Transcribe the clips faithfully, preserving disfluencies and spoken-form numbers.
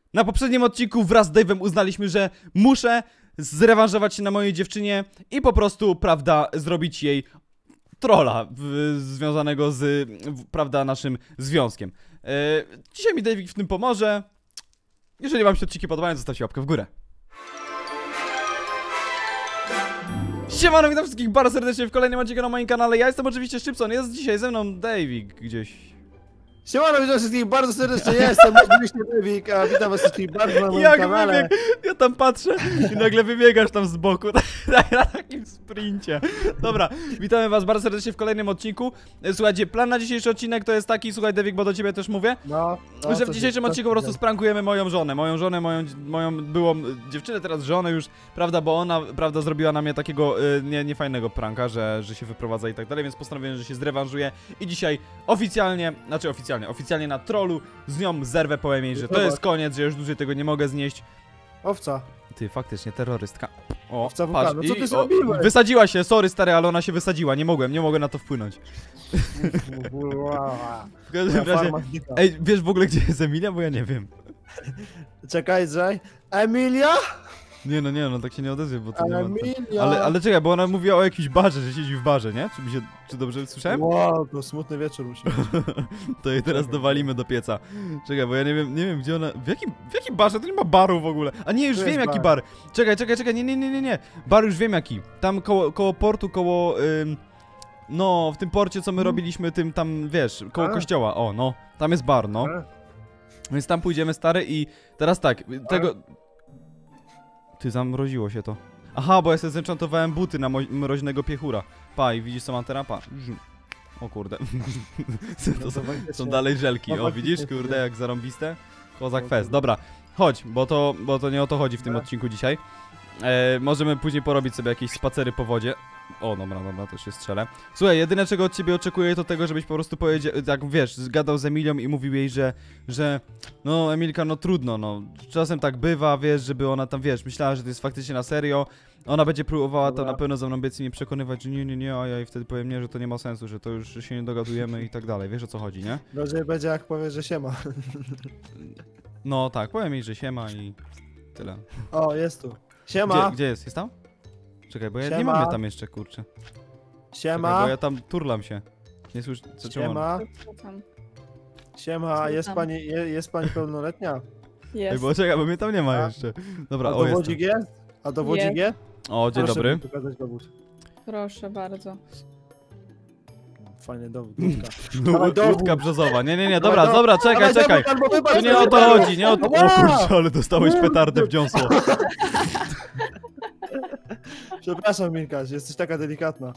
Na poprzednim odcinku wraz z Dave'em uznaliśmy, że muszę zrewanżować się na mojej dziewczynie i po prostu, prawda, zrobić jej trolla w, związanego z, w, prawda, naszym związkiem. Yy, dzisiaj mi Dave'ik w tym pomoże. Jeżeli wam się odcinki podobają, zostawcie łapkę w górę. Siemano, witam wszystkich bardzo serdecznie w kolejnym odcinku na moim kanale. Ja jestem oczywiście Szczypson, jest dzisiaj ze mną Dave'ik gdzieś. Siemano, witam wszystkich bardzo serdecznie, ja jestem oczywiście Dave'ik, a witam was wszystkich bardzo na moim Jak kanale. wybieg... Ja tam patrzę i nagle wybiegasz tam z boku, na takim sprincie. Dobra, witamy was bardzo serdecznie w kolejnym odcinku. Słuchajcie, plan na dzisiejszy odcinek to jest taki, słuchaj Dave'ik, bo do ciebie też mówię, No, no że w dzisiejszym się, odcinku po prostu sprankujemy moją żonę, moją żonę, moją, moją byłą dziewczynę, teraz żonę już, prawda, bo ona, prawda, zrobiła na mnie takiego y, nie, niefajnego pranka, że, że się wyprowadza i tak dalej, więc postanowiłem, że się zrewanżuję i dzisiaj oficjalnie, znaczy oficjalnie, oficjalnie na trollu z nią zerwę połem jej, że to jest koniec, że już dłużej tego nie mogę znieść. Owca. Ty, faktycznie, terrorystka. O, Owca patrz, no co ty i, o, zrobiłeś? wysadziła się, sorry stary, ale ona się wysadziła, nie mogłem, nie mogłem na to wpłynąć. W każdym razie, ej, wiesz w ogóle gdzie jest Emilia? Bo ja nie wiem. Czekaj, Jay. Emilia? Nie no, nie no, tak się nie odezwie, bo to nie ma... Emilia. Ale, ale czekaj, bo ona mówiła o jakimś barze, że siedzi w barze, nie? Czy, mi się, czy dobrze słyszałem? Wow, to smutny wieczór musi być. To jej teraz dowalimy do pieca. Czekaj, bo ja nie wiem, nie wiem gdzie ona... W jakim, w jakim barze? To nie ma baru w ogóle. A nie, już Tu wiem jest jaki bar. bar. Czekaj, czekaj, czekaj, nie, nie, nie, nie, nie. Bar już wiem jaki. Tam koło, koło portu, koło... Ym... No, w tym porcie, co my robiliśmy, tym tam, wiesz, koło A. kościoła. O, no, tam jest bar, no. A. Więc tam pójdziemy, stary, i teraz tak, tego... Ty, zamroziło się to. Aha, bo ja sobie zenchantowałem buty na mroźnego piechura. Pa, i widzisz co mam teraz? Pa. O kurde. To są, są dalej żelki. O, widzisz, kurde, jak zarąbiste? Kozak fest. Dobra, chodź, bo to, bo to nie o to chodzi w tym odcinku dzisiaj. E, możemy później porobić sobie jakieś spacery po wodzie. O, dobra, dobra, to się strzelę. Słuchaj, jedyne czego od ciebie oczekuję to tego, żebyś po prostu powiedział, tak wiesz, zgadał z Emilią i mówił jej, że, że no Emilka, no trudno, no, czasem tak bywa, wiesz, żeby ona tam, wiesz, myślała, że to jest faktycznie na serio, ona będzie próbowała tam na pewno za mną biec i mnie przekonywać, że nie, nie, nie, a ja jej wtedy powiem nie, że to nie ma sensu, że to już że się nie dogadujemy i tak dalej, wiesz o co chodzi, nie? Gorzej będzie jak powie, że siema. No tak, powiem jej, że siema i tyle. O, jest tu. Siema. Gdzie, gdzie jest? Jest tam? Czekaj, bo ja Siema. nie mam mnie tam jeszcze, kurczę. Siema. Czekaj, bo ja tam turlam się. Nie słyszę, co czemu ona? Siema. Siema, jest pani, je, jest pani pełnoletnia? Ej, Jest. bo czekaj, bo mnie tam nie ma A? jeszcze. Dobra, A o jest. dowodzik jest? A dowodzik jest? O, dzień Proszę dobry. mi pokazać dowód. Proszę bardzo. Fajny dowód. Łódka. No, Dawaj dowód. Łódka brzozowa. Nie, nie, nie, dobra, Dawaj dobra, czekaj, dowód, czekaj. albo wybacz, Tu nie o to wybacz. chodzi, nie o to... O Ała! kurczę, ale dostałeś petardę w dziąsło. Przepraszam, Milka, jesteś taka delikatna.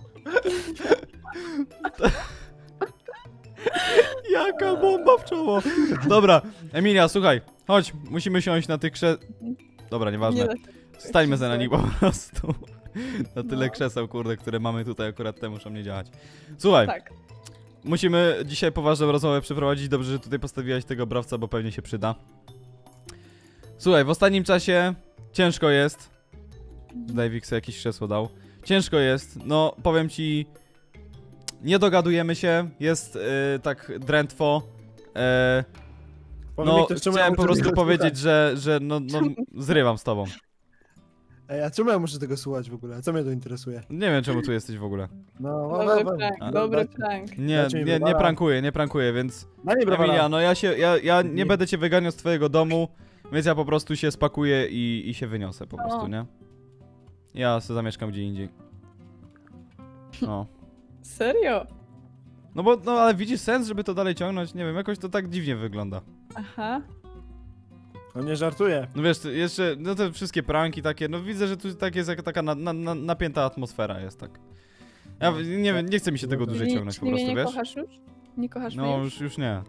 Jaka bomba w czoło. Dobra, Emilia, słuchaj, chodź, musimy siąść na tych krze... Dobra, nieważne. Nie da- Stańmy se na nich po prostu. Na tyle No. krzeseł, kurde, które mamy tutaj akurat te muszą nie działać. Słuchaj, Tak. musimy dzisiaj poważną rozmowę przeprowadzić. Dobrze, że tutaj postawiłaś tego brawca, bo pewnie się przyda. Słuchaj, w ostatnim czasie ciężko jest. Dave'ik sobie jakieś krzesło dał. Ciężko jest, no powiem ci. Nie dogadujemy się, jest yy, tak drętwo. Yy, Powiem no, mi ktoś, czemu ja chciałem muszę po prostu tego powiedzieć, słuchać? że, że no, no zrywam z tobą. Ej, a czemu ja muszę tego słuchać w ogóle? Co mnie to interesuje? Nie wiem, czemu tu jesteś w ogóle. No, Dobry we- we- prank, A, dobry dajcie- prank. Nie, Dajcie mi nie, nie browara. prankuję, nie prankuję, więc... Daj mi browara. Emilia, no ja się, ja, ja nie Nie. będę cię wyganiał z twojego domu, więc ja po prostu się spakuję i, i się wyniosę po prostu, O. nie? Ja sobie zamieszkam gdzie indziej. No. Serio? No bo, no ale widzisz sens, żeby to dalej ciągnąć? Nie wiem, jakoś to tak dziwnie wygląda. Aha. On nie żartuje. No wiesz, jeszcze, no te wszystkie pranki takie, no widzę, że tu tak jest jaka taka na, na, na, napięta atmosfera jest tak. Ja No, nie wiem, nie chce mi się tego dłużej Czyli- ciągnąć po czyli mnie prostu, nie wiesz? kochasz już? Nie kochasz No mnie już, już nie.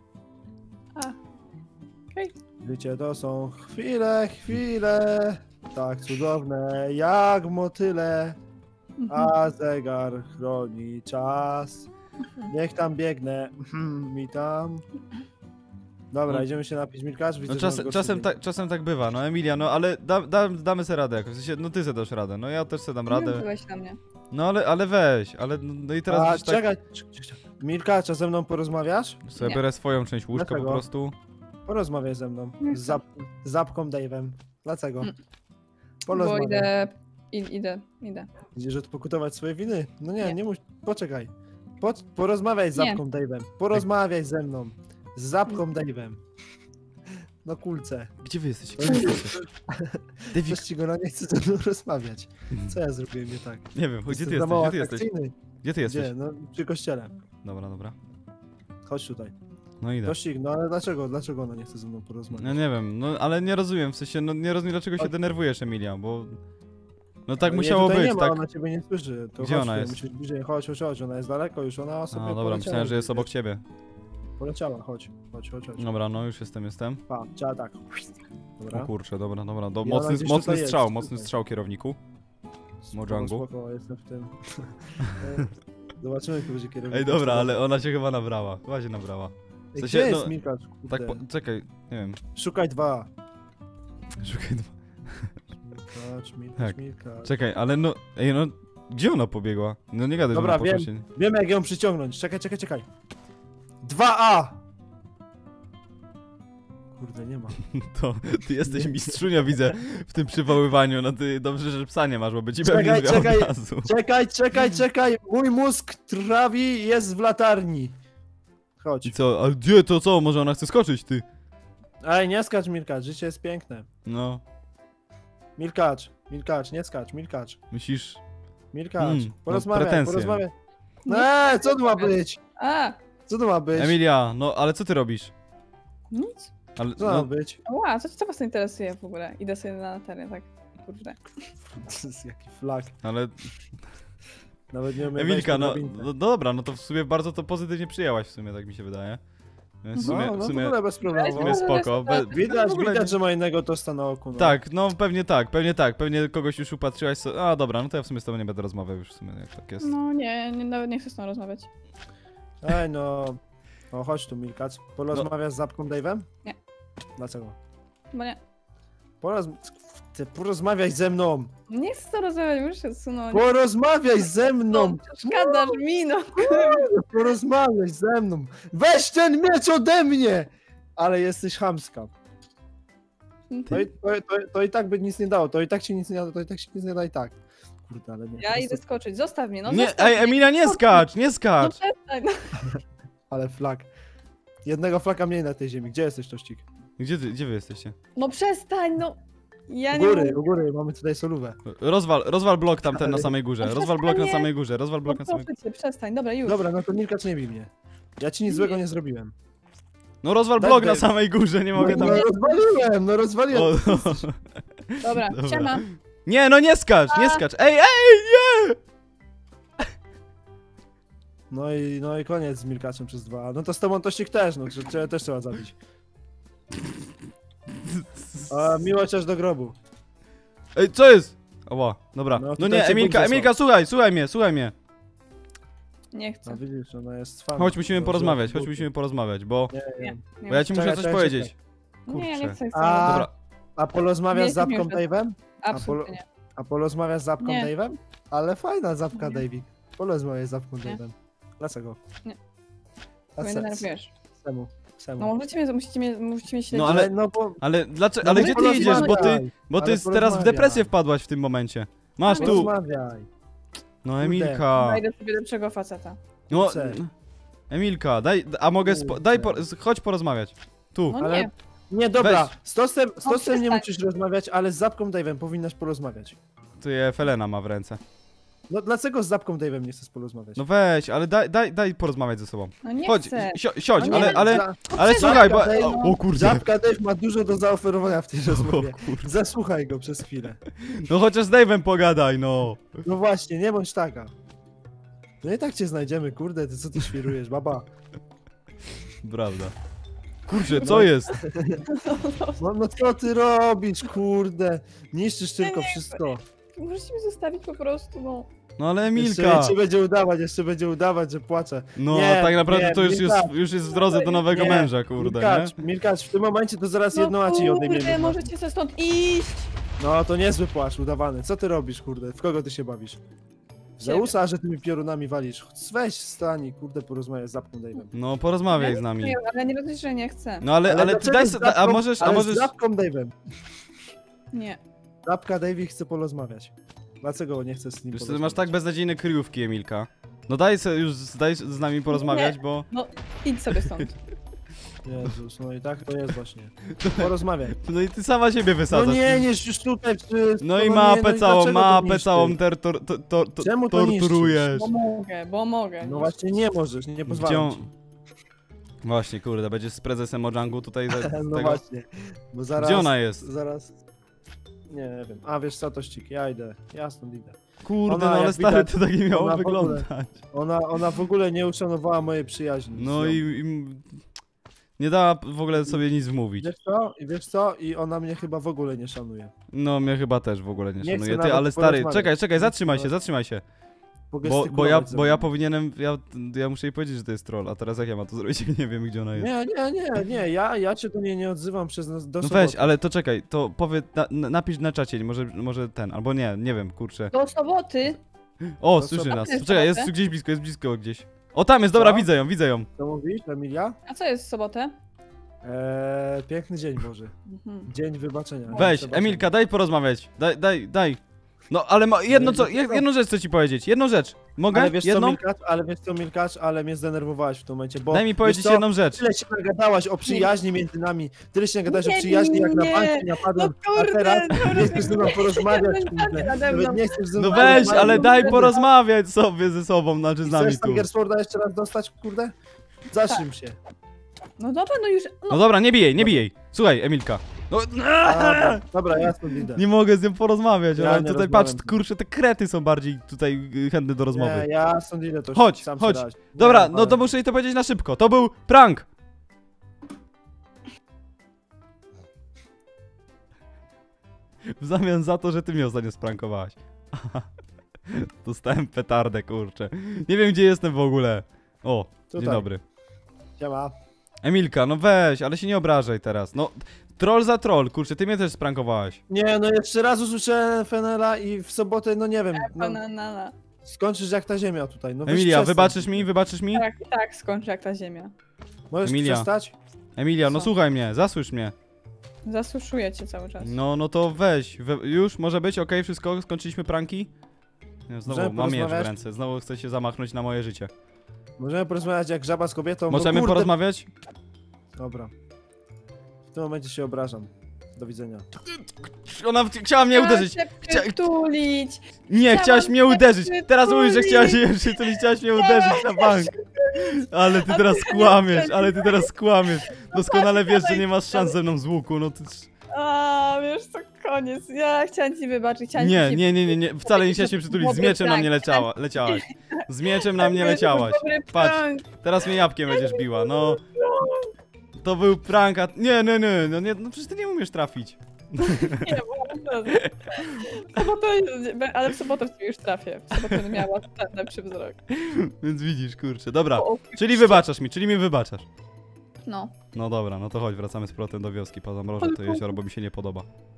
Życie to są chwile, chwile, tak cudowne jak motyle, Mhm. a zegar chroni czas. Niech tam biegnę, mhm, mi tam. Dobra, No. idziemy się napić, Milkarz. Widzę, No że masz czasem, gorszy czasem, dzień. tak, czasem tak bywa, no Emilia, no ale da, da, damy sobie radę jakoś, w sensie, no ty sobie dasz radę, no ja też sobie dam Nie radę. byłeś na mnie. No ale, ale weź, ale no, no i teraz A, wiesz, tak, czekaj, czekaj, czekaj. Milka, czy ze mną porozmawiasz? sobie Nie. biorę swoją część łóżka Dlaczego? po prostu. Porozmawiaj ze mną. Nie Z, zap, z Zapką Dave'em. Dlaczego? Mm. Bo Porozmawiaj. idę, i, idę, idę. Idziesz odpokutować swoje winy? No nie, nie, Nie. muś... Poczekaj. Po... Porozmawiaj z Nie. Zapką Dave'em. Porozmawiaj ze mną. Z Zapką Dave'em. No kulce. Gdzie wy jesteście? Gdzie wy jesteście? Davik, Coś ci go na nie chce ze mną rozmawiać. Co ja zrobiłem nie tak? nie wiem, gdzie ty Jestem za jesteś? mało Gdzie ty jesteś? atrakcyjny. Gdzie ty jesteś? Gdzie? No przy kościele. Dobra, dobra. Chodź tutaj. No idę. Tościk, no ale dlaczego? Dlaczego ona nie chce ze mną porozmawiać? No nie wiem, no ale nie rozumiem, w sensie, no nie rozumiem dlaczego się Chodź. denerwujesz, Emilia, bo... No tak Ale musiało jej tutaj być, nie ma, tak? Ona ciebie nie słyszy. To Gdzie chodź ona tutaj, jest? Musisz bliżej. Chodź, chodź, chodź. Ona jest daleko już, ona sobie A dobra, poleciała. myślałem, że jest obok ciebie. Poleciała, chodź, chodź, chodź, chodź. Dobra, no już jestem, jestem. Pa, trzeba tak. O Dobra. kurczę, dobra, dobra. Do, I ona mocny gdzieś mocny tutaj jest, strzał, tutaj. mocny strzał kierowniku. Mojangu. Spoko, spoko, jestem w tym. Zobaczymy, kto będzie kierownik. Ej, dobra, ale ona cię chyba nabrała. Chyba się nabrała. Ej, sensie, gdzie jest no, Mikacz? Tak, Kurde. po, czekaj, nie wiem. Szukaj dwa. Szukaj dwa. Mikacz, Mikacz, Tak. Mikacz. Czekaj, ale no, ej no, gdzie ona pobiegła? No nie gadaj, Dobra, że ona wiem. poszła się... Wiemy, jak ją przyciągnąć. Czekaj, czekaj, czekaj. dwa A! Kurde, nie ma. To ty jesteś mistrzunia, widzę, w tym przywoływaniu. No ty dobrze, że psa nie masz, bo by ci Czekaj, pewnie zwiał czekaj. od razu. Czekaj, czekaj, czekaj. Mój mózg trawi jest w latarni. Chodź. I co, a gdzie to co? Może ona chce skoczyć, ty? Ej, nie skacz, Milkacz, życie jest piękne. No, Milkacz, Milkacz, nie skacz, Milkacz, myślisz... Milkacz. Mm, no, porozmawiaj, pretensje. porozmawiaj. Nie Eee, chcę co to ma rozmawiać. być? A, Co to ma być? Emilia, no ale co ty robisz? nic. Ale, Co ma no, być? Ła, co, co was to interesuje w ogóle? Idę sobie na teren, tak. Kurde. To jest jaki flag. ale... Nawet nie umiem Emilka, wejść no, na drabinkę. no dobra, no to w sumie bardzo to pozytywnie przyjęłaś w sumie, tak mi się wydaje. Więc w sumie, No, w no sumie, to bez w problemu. sumie spoko. Be, Widać, w ogóle widać, nie- że ma innego tosta na oku. No. Tak, no pewnie tak, pewnie tak, pewnie kogoś już upatrzyłaś so... A dobra, no to ja w sumie z tobą nie będę rozmawiał już w sumie, jak tak jest. No nie, nie, nawet nie chcę z tą rozmawiać. Ej, no. No chodź tu, Milkacz. Porozmawiasz z Zapką Dave'em? Nie. Dlaczego? Bo nie. Poroz... Ty porozmawiaj ze mną! Nie chcę z tą rozmawiać, muszę się zsunąć. Porozmawiaj ze mną! No, przeszkadzasz mi, no. Porozmawiaj ze mną! Weź ten miecz ode mnie! Ale jesteś chamska. To i, to, to, to i tak by nic nie dało, to i tak ci nic nie da, to i tak się nic nie da i tak. Kurde, ale nie. Ja po idę prostu- skoczyć, zostaw mnie, no Nie, zostaw ej mnie. Emilia, nie skacz, nie No skacz! przestań, no. Ale flag. Jednego flaka mniej na tej ziemi. Gdzie jesteś, Tościk? Gdzie, ty, gdzie wy jesteście? No przestań, no. Ja U nie góry, mogę. u góry, mamy tutaj solówę. Rozwal, rozwal blok tamten na Ale- samej górze, No rozwal blok na przestań, nie. samej górze, rozwal blok No na samej proszę cię, przestań, dobra, już. Dobra, no to Milkacz nie bij mnie. Ja ci nic Nie. złego nie zrobiłem. No rozwal Daj- blok na daj- samej górze, nie mogę no, tam... no rozwaliłem, no rozwaliłem. O, no. Dobra, Dobra. siema. Nie, no nie skacz, nie A. skacz! Ej, ej, nie! No i, no i koniec z Milkaczem przez dwa. No to z tobą Tościk też, no czy- cię też trzeba zabić. A miłość aż do grobu. Ej, co jest? Oła, dobra. No, No tutaj nie, cię Emilka, Bóg Emilka, słuchaj, słuchaj mnie, słuchaj mnie. Nie No chcę. widzisz, ona jest fanem. Chodź, musimy No, porozmawiać, że- chodź, musimy porozmawiać, bo... Nie, nie. Nie, nie. Bo ja ci muszę Czekaj, coś czekaj, powiedzieć. Nie, ja nie Kurczę. chcę z A- tobą. Dobra, A porozmawiasz Nie, z Zapką nie, nie. Dave'em? Absolutnie nie. A porozmawiasz z Zapką Nie. Dave'em? Ale fajna Zapka Nie. Davey. Porozmawiaj z Zapką Nie. Dave'em. Dlaczego? Nie. A Bo mnie se, denerwujesz. semu, semu. No możecie mnie, musicie mnie, musicie mnie śledzić. No, ale- no bo... ale dlaczego, No ale bo gdzie ty porozmawiaj. idziesz, bo ty, bo ty Ale teraz w porozmawiaj. depresję wpadłaś w tym momencie. Masz Ale tu, Porozmawiaj. no Emilka, Znajdę sobie lepszego faceta. no, Kurczę. Emilka, daj, a mogę, spo, daj, po, chodź porozmawiać. Tu, No Ale- nie. Nie, dobra, Weź. z Tostem, z No Tostem nie przestań. musisz rozmawiać, ale z Zapką Dave'em powinnaś porozmawiać. tu je Felena ma w ręce. No dlaczego z Zapką Dave'em nie chcesz porozmawiać? No weź, ale daj, daj, daj porozmawiać ze sobą. No nie Chodź, chcę. si siądź, No nie, ale, ale, Za- ale Zapka słuchaj, bo, Dave- o, o kurde. Zapka Dave ma dużo do zaoferowania w tej O rozmowie. kurde. Zasłuchaj go przez chwilę. No chociaż z Dave'em pogadaj, no. No właśnie, nie bądź taka. No i tak cię znajdziemy, kurde, ty co ty świrujesz, baba? Prawda. Kurczę, co jest? No, no co ty robisz, kurde? Niszczysz tylko nie wszystko. Możecie mnie zostawić po prostu, no. No ale Jeszcze, Emilka. jeszcze będzie udawać, jeszcze będzie udawać, że płacze. No Nie, tak naprawdę nie, to już jest, Milka. już jest w drodze do nowego Nie, męża, kurde, nie? Milkacz, Milkacz, w tym momencie to zaraz jedną no A ci kurde, odejmiemy. możecie sobie stąd iść. No to niezły płacz, udawany. Co ty robisz, kurde? W kogo ty się bawisz? Zeusa, że tymi piorunami walisz. Weź stani, kurde, porozmawiaj z Zapką Dave'em. No porozmawiaj z nami. Nie, ale nie rozumiem, że nie chcę. No ale, ale ty dlaczego daj z sobie, a Zapką- możesz, a ale możesz... z Zapką Dave'em. Nie. Zapka Dave chce porozmawiać. Dlaczego nie chce z nim Wiesz, ty porozmawiać? masz tak beznadziejne kryjówki, Emilka. No daj sobie już, daj z nami porozmawiać, bo... No, idź sobie stąd. Jezus, no i tak to jest właśnie. Porozmawiaj. No i ty sama siebie No wysadzasz. nie, nie, już tutaj przy... No i nie, mapę no i całą, dlaczego to mapę niszczysz? całą ter, tor, to, to, to, Czemu to niszczysz? torturujesz. Bo mogę, bo mogę. No właśnie nie możesz, nie Gdzie pozwalam on... ci. Właśnie, kurde, będziesz z prezesem Mojangu tutaj za, z No tego... właśnie, bo zaraz... Gdzie ona jest? Zaraz... Nie wiem. A wiesz co, to ścig, ja idę. Ja stąd idę. Kurde, Ona, no ale jak stary, widać, to tak nie miało ona w ogóle- wyglądać. Ona, ona w ogóle nie uszanowała mojej przyjaźni. No z nią. i, i... Nie dała w ogóle sobie nic wmówić. Wiesz co? I wiesz co? I ona mnie chyba w ogóle nie szanuje. No mnie chyba też w ogóle nie Nie szanuje. chcę Ty, nawet ale stary, porozmawiać. czekaj, czekaj, Nie zatrzymaj chcę się, zatrzymaj się. Bo, Pogestykulować bo ja, ze bo ja mną. powinienem, ja, ja muszę jej powiedzieć, że to jest troll, a teraz jak ja mam to zrobić, jak nie wiem gdzie ona jest. Nie, nie, nie, nie, ja, ja się do niej nie odzywam przez nas do No soboty. weź, ale to czekaj, to powiedz, na, na, napisz na czacie, może, może ten, albo nie, nie wiem, kurczę. Do soboty. O, To słyszy co? nas, Jest czekaj, jest sobotę? tu gdzieś blisko, jest blisko gdzieś. O, tam jest, dobra, Co? widzę ją, widzę ją. Co mówisz, Emilia? A co jest w sobotę? Eee, piękny dzień Boży. Mhm. Dzień wybaczenia. Weź, Przebaczenia. Emilka, daj porozmawiać, daj, daj, daj. No, ale ma, jedno co, jed- jedną rzecz chcę ci powiedzieć, jedną rzecz. Mogę? Ale wiesz co, Jedną? Milkacz, ale wiesz co, Milkacz, ale mnie zdenerwowałeś w tym momencie, bo... Daj mi wiesz powiedzieć co, jedną rzecz. Tyle się nagadałaś o przyjaźni między nami, tyle się nagadałaś o Nie, przyjaźni, jak na nie. bank się napadłem, No a kurde, teraz no nie chcesz ze mną porozmawiać, rozmawiać kurde. nade mną. Nawet nie chcesz ze mną No weź, porozmawiać. ale daj porozmawiać sobie ze sobą, znaczy z I nami chcesz tu. Tangersworda jeszcze raz dostać, kurde? Zacznij się. No dobra, no już. No No, dobra, nie bij jej, nie bij jej. Słuchaj, Emilka. No, A, dobra, ja stąd idę. nie mogę z nią porozmawiać, Ja ale nie tutaj rozmawiam. patrz, kurczę, te krety są bardziej tutaj y, chętne do rozmowy. Nie, ja stąd idę, to Chodź, sam chodź. się dać. Dobra, Nie, no to ale- muszę jej to powiedzieć na szybko. To był prank! W zamian za to, że ty mnie ostatnio sprankowałaś. Dostałem petardę, kurczę. Nie wiem, gdzie jestem w ogóle. O, dzień Tutaj. dobry. Siema. Emilka, no weź, ale się nie obrażaj teraz. No, troll za troll, kurczę, ty mnie też sprankowałaś. Nie, no jeszcze raz usłyszałem Fenela i w sobotę, no nie wiem, no, na, na, na. skończysz jak ta ziemia tutaj. No weź Emilia, przestań. wybaczysz mi, wybaczysz mi? Tak, i tak skończy jak ta ziemia. Możesz Emilia. przestać? Emilia, no Co? słuchaj mnie, zasłysz mnie. Zasuszuję cię cały czas. No, no to weź, we, już, może być, okej, wszystko, skończyliśmy pranki? Nie, znowu Możemy mam miecz w porozmawiać? ręce, znowu chce się zamachnąć na moje życie. Możemy porozmawiać jak żaba z kobietą, bo Możemy kurde... porozmawiać? Dobra. W tym momencie się obrażam. Do widzenia. Ona ch- chciała mnie uderzyć. Chciałam Chcia- cię przytulić. Nie, Chciałam chciałaś mnie cię uderzyć. Teraz przytulić. mówisz, że chciałaś mnie przytulić, chciałaś mnie uderzyć na bank. Ale ty teraz kłamiesz, ale ty teraz kłamiesz. Doskonale wiesz, że nie masz szans ze mną z łuku, no ty... A, wiesz co, koniec. Ja chciałam ci wybaczyć. Chciałam Nie, ci nie, nie, nie, nie, wcale nie chciałaś mnie przytulić, z mieczem na mnie leciała, leciałaś. Z mieczem na mnie leciałaś. Patrz, teraz mnie jabłkiem będziesz biła, no. To był prank, a... Nie, nie, nie, no, nie, no przecież ty nie umiesz trafić. Nie, bo w sobotę, ale w sobotę w ciebie już trafię. W sobotę będę miała ten lepszy wzrok. Więc widzisz, kurczę, dobra. O, Czyli wybaczasz mi, czyli mi wybaczasz. No. No dobra, no to chodź, wracamy z powrotem do wioski, pozamrożę to jezioro, bo mi się nie podoba.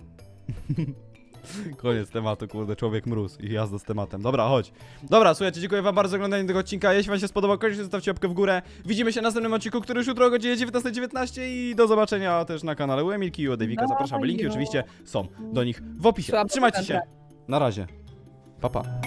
Koniec tematu, kurde, człowiek mróz i jazda z tematem. Dobra, chodź. Dobra, słuchajcie, dziękuję wam bardzo za oglądanie tego odcinka. Jeśli wam się spodobał, koniecznie zostawcie łapkę w górę. Widzimy się w następnym odcinku, który już jutro o godzinie dziewiętnasta dziewiętnaście i do zobaczenia też na kanale u Emilki i u Davika. Zapraszamy, linki oczywiście są do nich w opisie. Słabo Trzymajcie się. kontra. Na razie. Pa, pa.